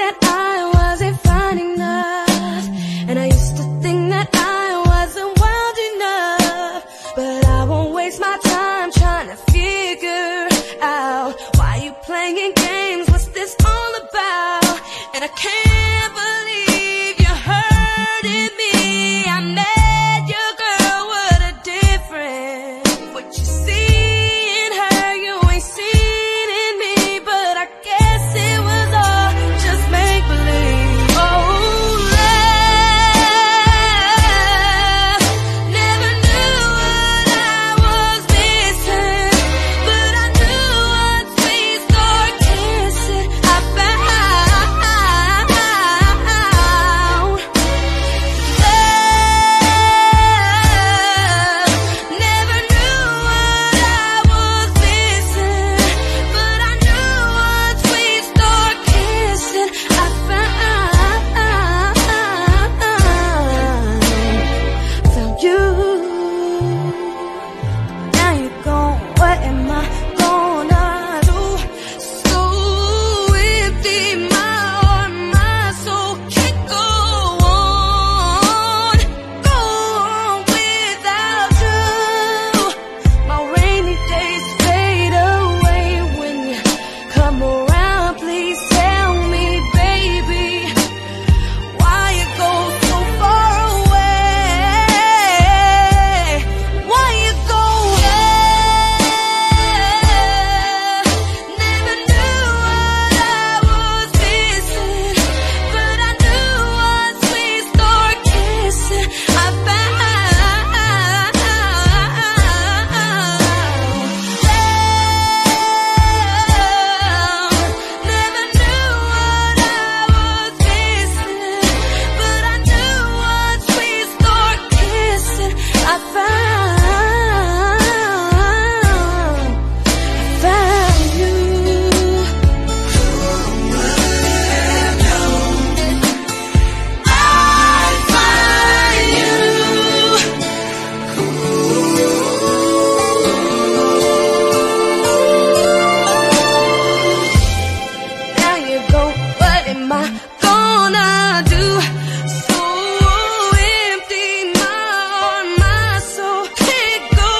that I wasn't fine enough, and I used to think that I wasn't wild enough. But I won't waste my time trying to figure out why you playing games, what's this all about? And I can't believe you're hurting me. I met your girl, what a difference. What you see in her, you ain't seen in me. But I guess it was all just make-believe. Oh, love, never knew what I was missing. But I knew once we start kissing, I found love. Never knew what I was missing. But I knew once we start kissing, I found you. Now you're gone, what am I gonna do? So empty, my heart, my soul can't go on without you. My rainy days fade away when you come around. Please tell me, baby, why you go so far away? Why you go? Never knew what I was missing. But I knew once we start kissing, I found love. Never knew what I was missing. But I knew once we start kissing, I found you. Now you go, what am I gonna do? So empty, my heart, my soul can't go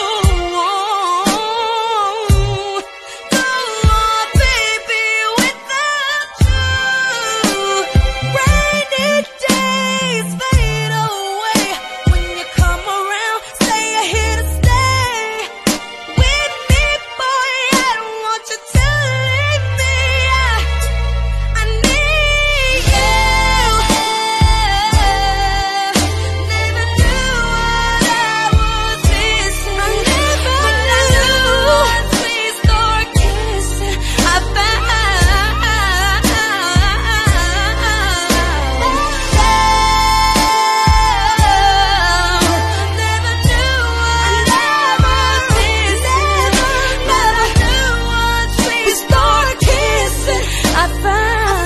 on, baby, without you. Rainy days fade away when you come around. Say you're here to stay with me, boy. I don't want you to leave me. I need you. Never knew what I was missing. But I knew once we start kissing, I found love. Never knew what I was missing. But I knew once we start kissing, I found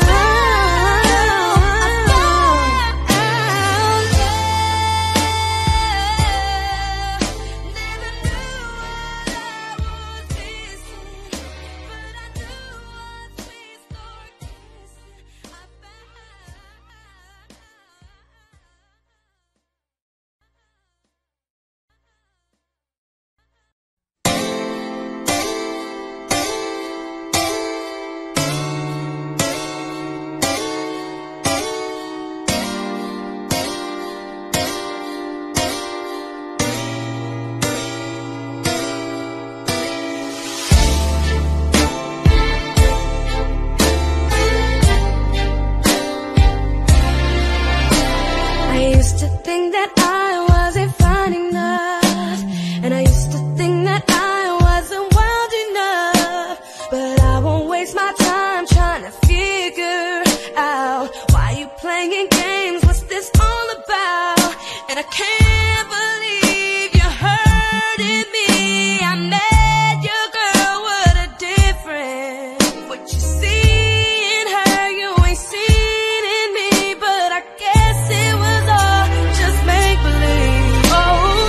I used to think that I wasn't fine enough, and I used to think that I wasn't wild enough. But I won't waste my time trying to figure out why you playing games, what's this all about? And I can't believe you're hurting me. I met your girl, what a difference. What you see in her, you ain't seen in me. But I guess it was all just make-believe. Oh,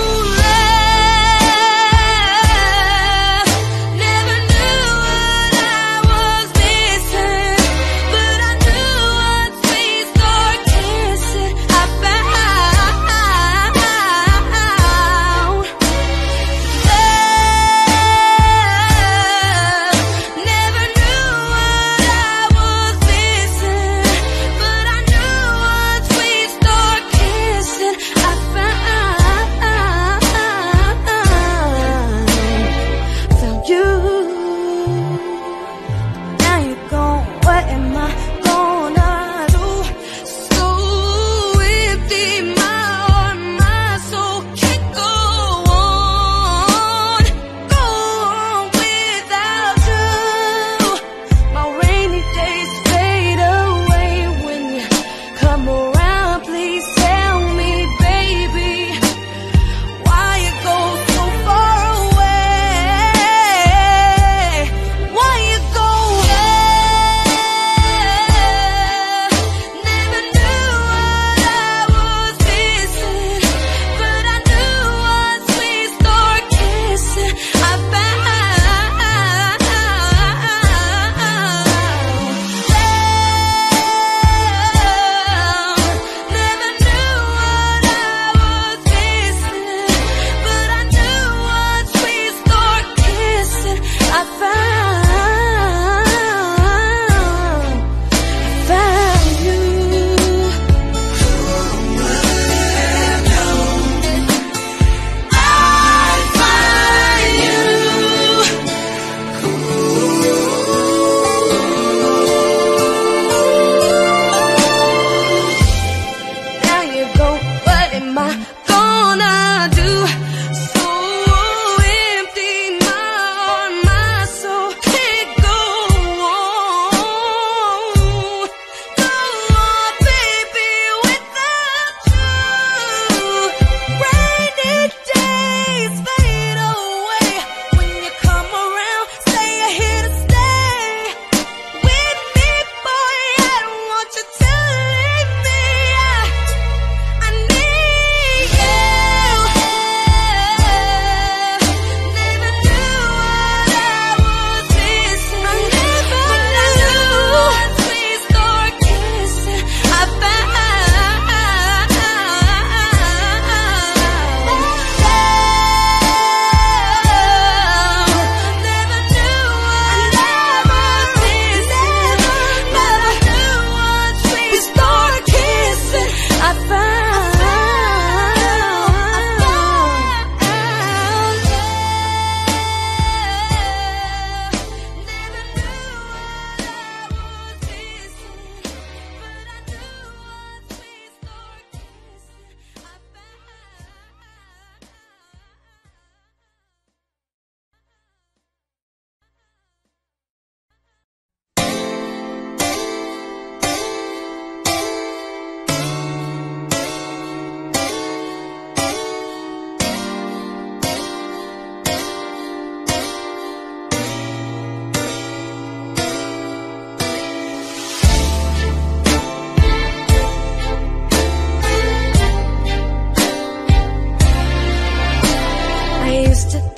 love, never knew what I was missing. But I knew once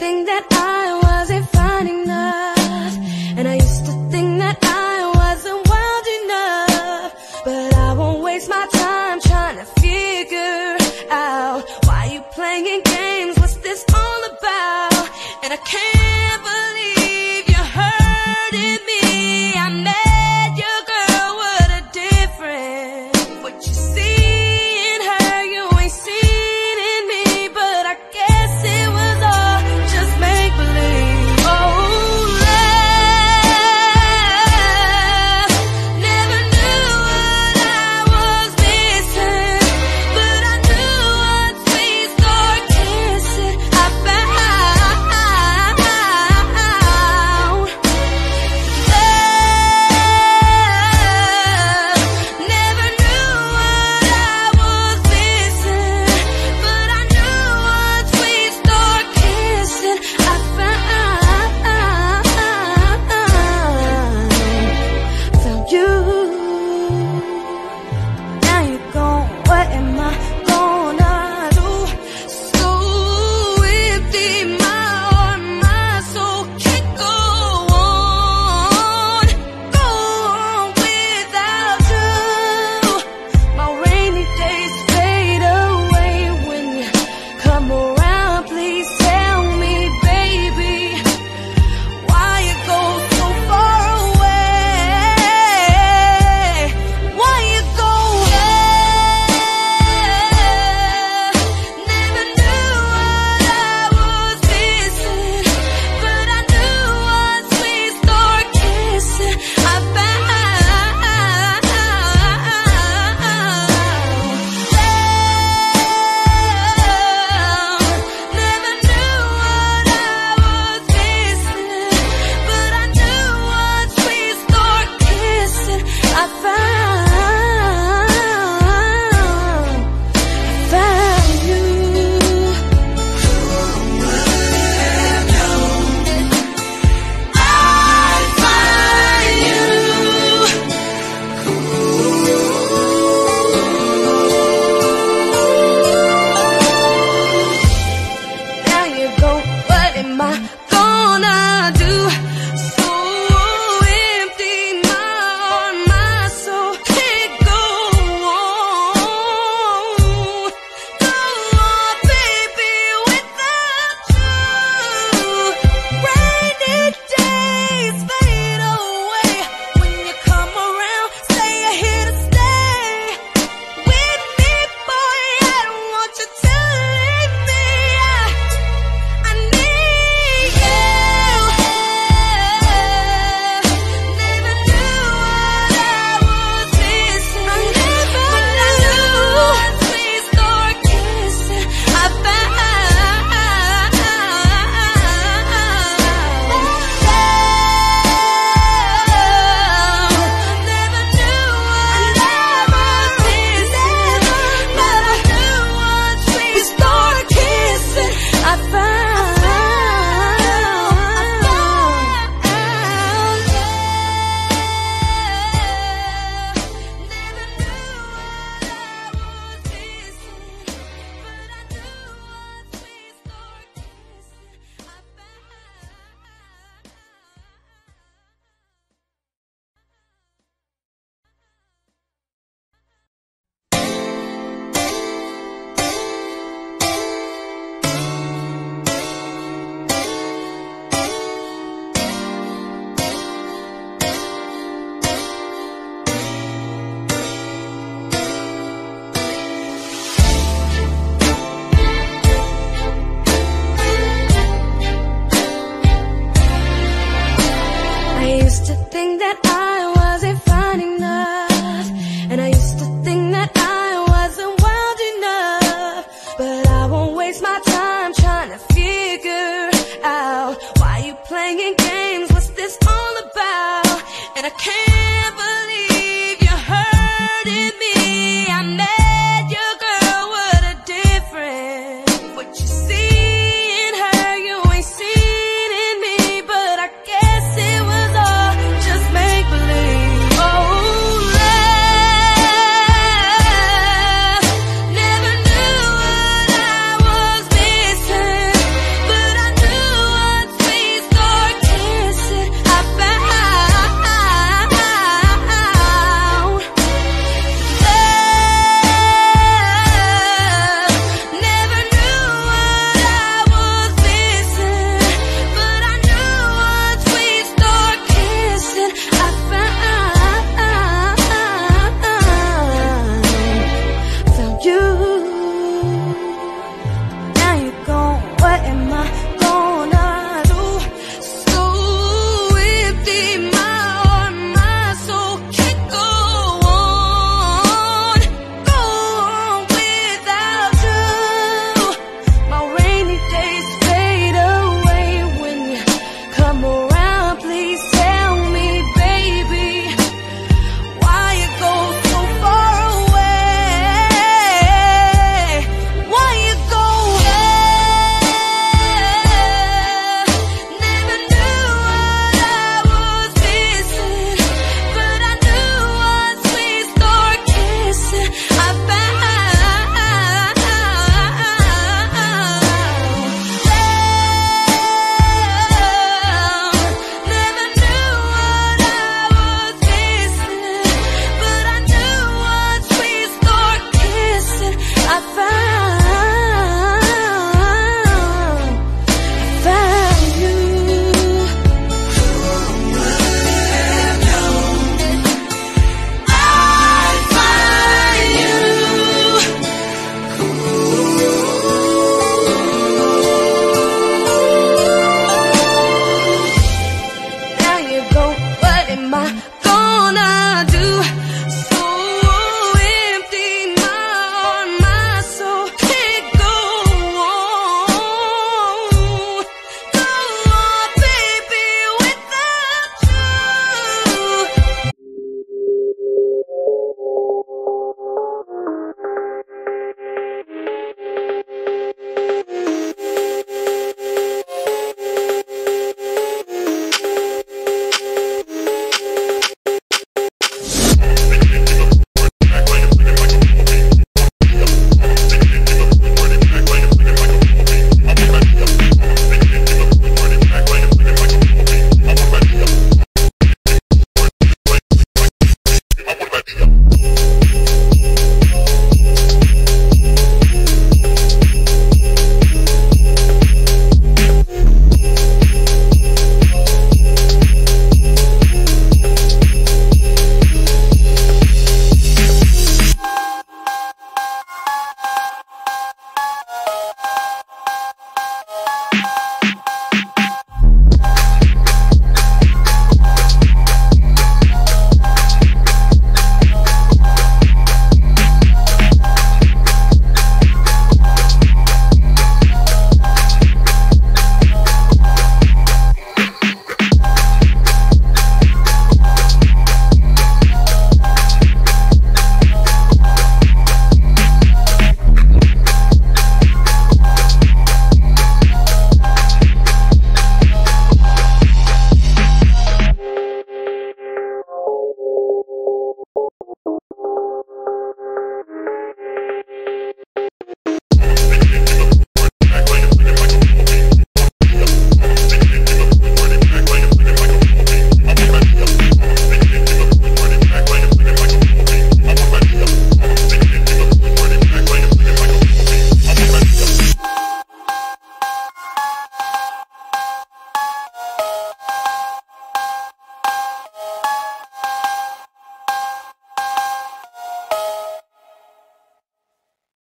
think that I wasn't fine enough, and I used to think that I wasn't wild enough. But I won't waste my time trying to figure out why you playing games, what's this all about? And I can't